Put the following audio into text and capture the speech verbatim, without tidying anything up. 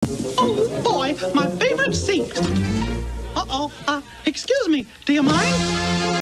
Oh, boy, my favorite seat. Uh-oh. Uh, excuse me, do you mind?